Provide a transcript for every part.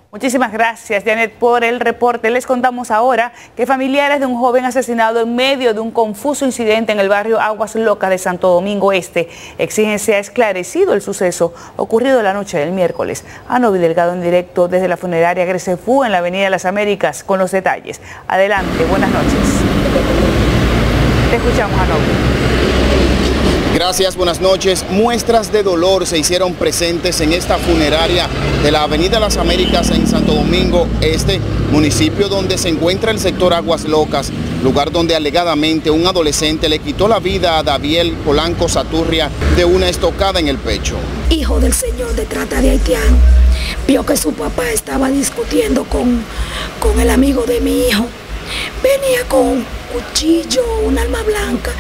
Muchísimas gracias, Janet, por el reporte. Les contamos ahora que familiares de un joven asesinado en medio de un confuso incidente en el barrio Aguas Locas de Santo Domingo Este exigen sea esclarecido el suceso ocurrido la noche del miércoles. Anovi Delgado en directo desde la funeraria Grecefú en la Avenida de las Américas con los detalles. Adelante, buenas noches. Te escuchamos, Anovi. Gracias, buenas noches. Muestras de dolor se hicieron presentes en esta funeraria de la Avenida Las Américas en Santo Domingo Este, municipio donde se encuentra el sector Aguas Locas, lugar donde alegadamente un adolescente le quitó la vida a Daviel Polanco Saturria de una estocada en el pecho. Hijo del señor de trata de haitiano, vio que su papá estaba discutiendo con el amigo de mi hijo. Venía con un cuchillo, un arma blanca,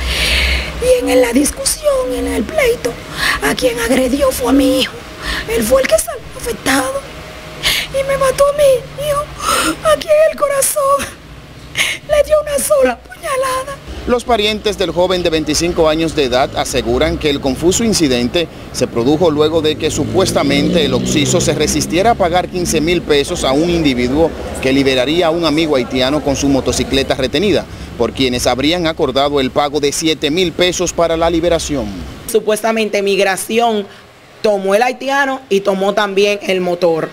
y en la discusión, en el pleito, a quien agredió fue a mi hijo. Él fue el que salió afectado y me mató a mi hijo aquí en el corazón. Le dio una sola puñalada. Los parientes del joven de 25 años de edad aseguran que el confuso incidente se produjo luego de que supuestamente el occiso se resistiera a pagar 15,000 pesos a un individuo que liberaría a un amigo haitiano con su motocicleta retenida, por quienes habrían acordado el pago de 7,000 pesos para la liberación. Supuestamente Migración tomó el haitiano y tomó también el motor.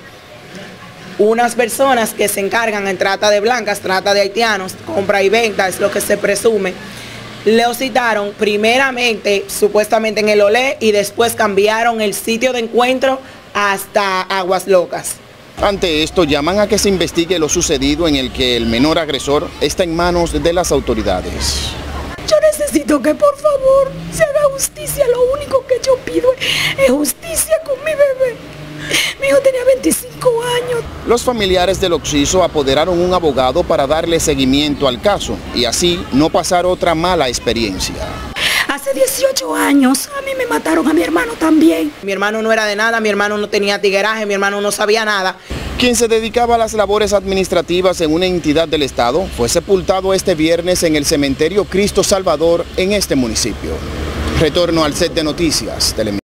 Unas personas que se encargan en trata de blancas, trata de haitianos, compra y venta, es lo que se presume, lo citaron primeramente supuestamente en el Olé y después cambiaron el sitio de encuentro hasta Aguas Locas. Ante esto llaman a que se investigue lo sucedido, en el que el menor agresor está en manos de las autoridades. Yo necesito que por favor se haga justicia. Lo único que yo pido es justicia con mi bebé. Mi hijo tenía 25 años. Los familiares del occiso apoderaron un abogado para darle seguimiento al caso y así no pasar otra mala experiencia. Hace 18 años a mí me mataron a mi hermano también. Mi hermano no era de nada, mi hermano no tenía tigueraje, mi hermano no sabía nada. Quien se dedicaba a las labores administrativas en una entidad del Estado fue sepultado este viernes en el cementerio Cristo Salvador en este municipio. Retorno al set de noticias.